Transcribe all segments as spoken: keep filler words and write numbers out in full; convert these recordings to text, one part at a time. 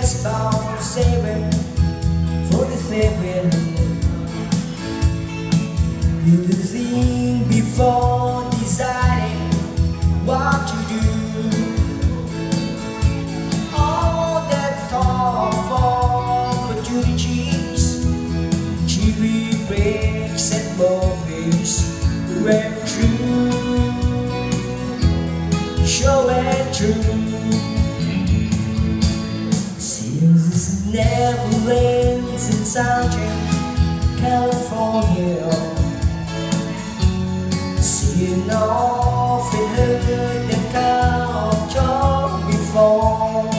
just about saving for the saving. Do the thing before deciding what to do. All that thought for opportunities, cherry breaks and movies ran true, show and true. Seems it never ends in Southern California. Seeing off and heard the count of before.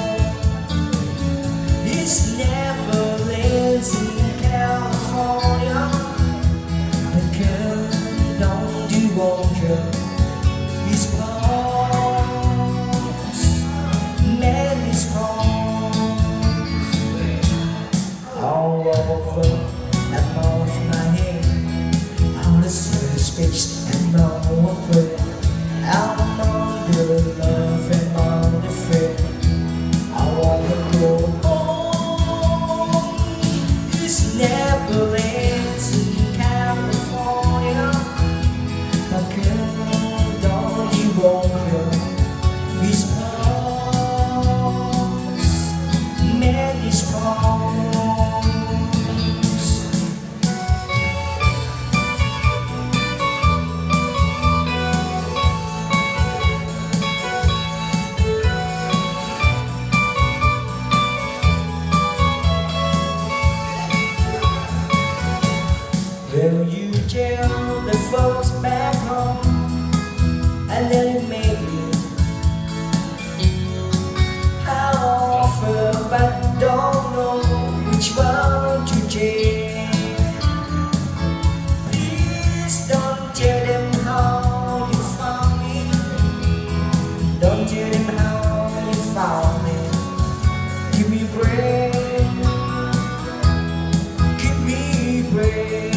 It's never ends in California. The girl don't do wonder. His pause, man is pause. All over and off my head, all the suspects and no prayer. Out among the love and all the fear, I wanna go home. It's never ends in California. But girl, don't you wonder? His pulse, man, his pulse. Will you tell the folks back home and then maybe how often, but don't know which one to take. Please don't tell them how you found me. Don't tell them how you found me. Give me break, give me break.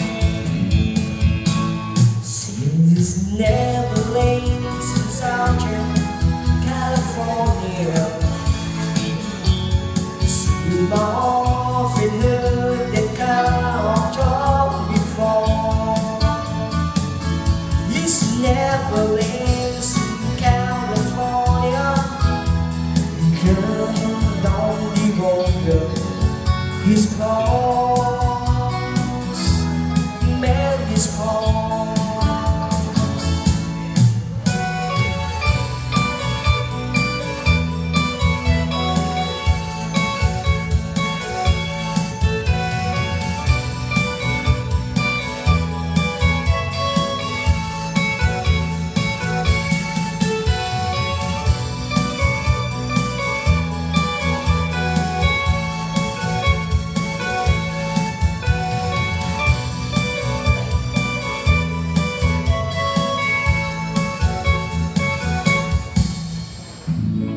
It's never late in Southern California. See my often heard that count of before. It's never late in California. Girl, don't be wonder. His pulse, man, his pulse.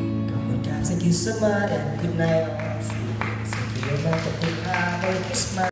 Thank you so much and good night all of you. Thank you very much for the Merry Christmas.